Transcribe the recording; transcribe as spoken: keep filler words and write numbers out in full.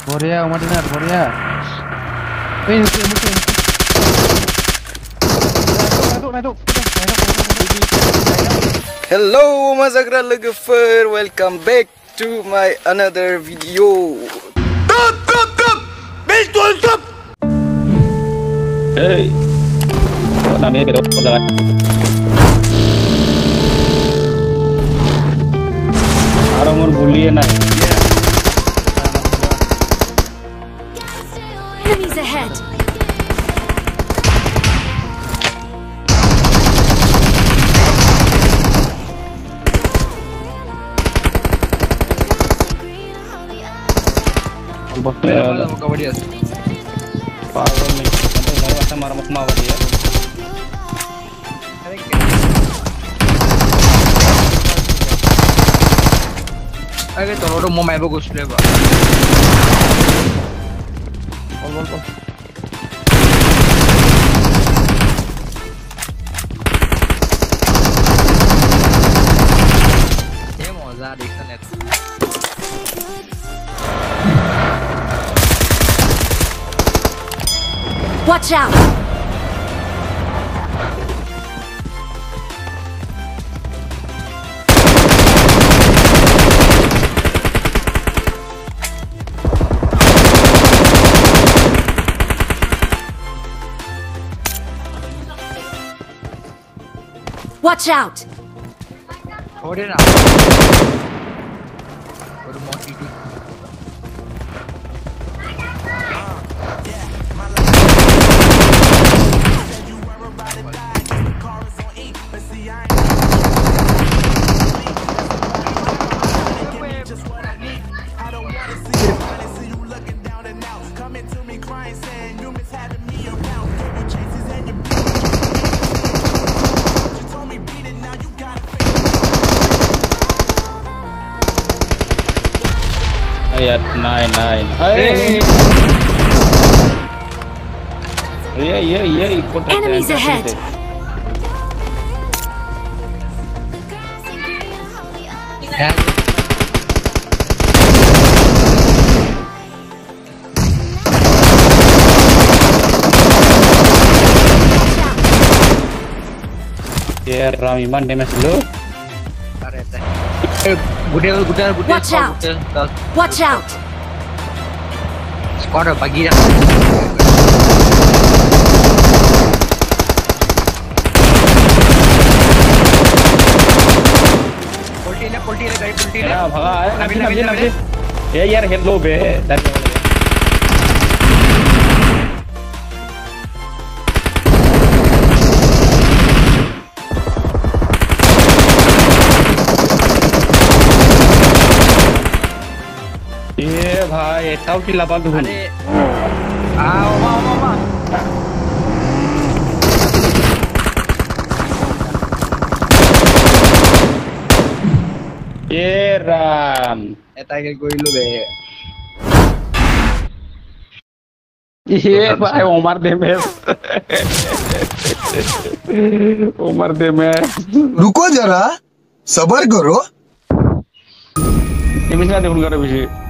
Korea, Umadina, Korea. Eh, musuh, musuh, musuh. Naik, naik, naik, Hello, Mazagra Legefer. Welcome back to my another video. Tup, tup, tup. Betul, tup. Hey. Kota ni kita jalan. Ada umur bully na. Enemies ahead. Bakal kawadiya. Pagal ni. Nanti dari masa marah semua dia. Ayo tolong dong mau main bagus deh, Pak. Bol bol bol. Ini mau za di sana. Watch out! Watch out! Oh dia nak. Baru mau tidur. Ayat nine nine. Hey. Yeah yeah yeah. Ikut. Enemies ahead. Ya. Yeah, Ramiman damage dulu. Eh, budel, budel, budel. Watch out! Watch out! Squad pagi dah. Polti le, polti le, guys, polti le. Ya, भागा है. Nabil, Nabil, Nabil, Nabil. ये यार head लो बे. ये भाई ताऊ की लापा तू Adik. Ah, Oma, Oma, Oma. ये Ram Eh, tiger gue dulu be. ये भाई उमर देमेस उमर देमेस रुको जरा सबर करो ये मिसना देखूंगा रे